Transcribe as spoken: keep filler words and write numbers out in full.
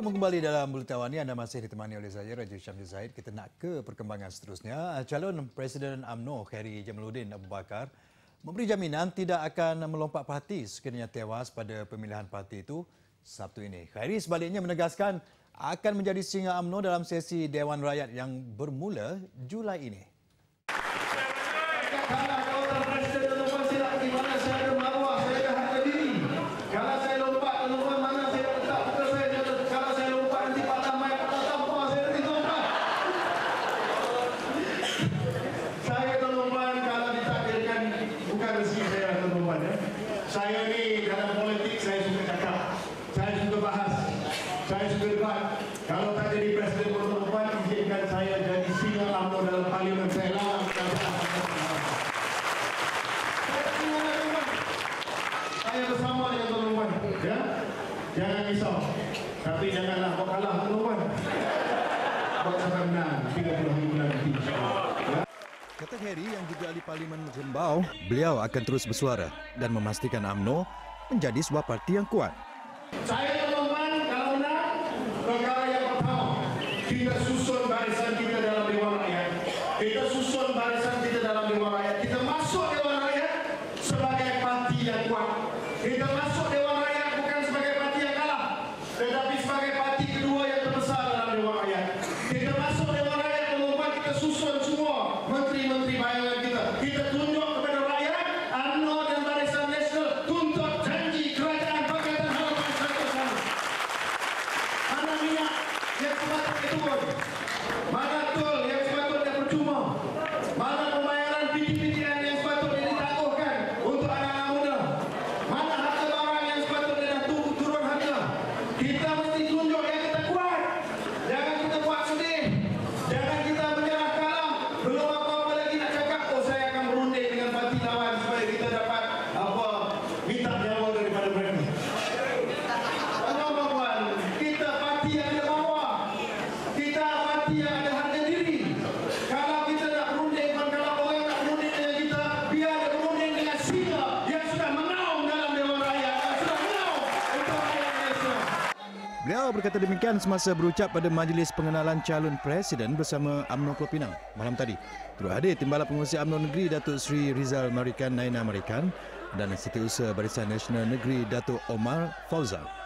Bertemu kembali dalam Buletin Awal ini. Anda masih ditemani oleh saya, Raja Syamsul Zahid. Kita nak ke perkembangan seterusnya. Calon Presiden U M N O, Khairy Jamaluddin Abu Bakar, memberi jaminan tidak akan melompat parti sekiranya tewas pada pemilihan parti itu Sabtu ini. Khairy sebaliknya menegaskan akan menjadi singa U M N O dalam sesi Dewan Rakyat yang bermula Julai ini. Saya ni dalam politik saya suka cakap, saya suka bahas, saya suka debat. Kalau tak jadi Presiden perempuan, izinkan saya jadi singa U M N O dalam parlimen saya lah. Saya bersama dengan tuan-tuan, ya. Jangan risau, tapi janganlah kau kalah tuan-tuan. Buat sampai menang tiga puluh hari bulan nanti. Ya. Kata Khairy yang juga ahli Parlimen Rembau, beliau akan terus bersuara dan memastikan U M N O menjadi sebuah parti yang kuat. Saya teman-teman, kalau menang, perkara yang pertama, kita susun barisan kita dalam Dewan Rakyat. Kita susun barisan kita dalam Dewan Rakyat. Kita masuk Dewan Rakyat sebagai parti yang kuat. Kita masuk Dewan Rakyat bukan sebagai parti yang kalah, tetapi sebagai parti kedua yang terbesar dalam Dewan Rakyat. Kita masuk Dewan Rakyat, teman-teman, kita susun semua menteri-menteri bayangan kita. Kita tunjuk kepada rakyat, U M N O dan Barisan Nasional tuntut janji kerajaan Pakatan Harapan satu sana. Mana minyak yang sepatutnya turun? Mana tol yang sepatutnya percuma? Mana pembayaran P T P T N yang sepatutnya ditangguhkan untuk anak-anak muda? Mana harga barang yang sepatutnya dah turun harga? Kita mesti tunjuk yang kita kuat. Jangan kita buat sedih. Jangan kita menyerah kalah. Belum apa-apa lagi nak cakap, oh saya akan berunding dengan parti lawan supaya kita dapat apa minta nyawa daripada mereka. Tuan-tuan, kita parti yang ada maruah. Kita parti yang ada harga diri. Kalau kita nak berunding, kalau orang nak berunding dengan kita, biar dia berunding dengan singa yang sudah mengaum dalam Dewan Rakyat, yang sudah mengaum untuk rakyat Malaysia. Beliau berkata demikian semasa berucap pada majlis pengenalan calon presiden bersama U M N O Pulau Pinang malam tadi. Turut hadir Timbalan Pengurusi U M N O Negeri Datuk Seri Rizal Marikan Naina Marikan dan Setiausaha Barisan Nasional Negeri Datuk Omar Fauzal.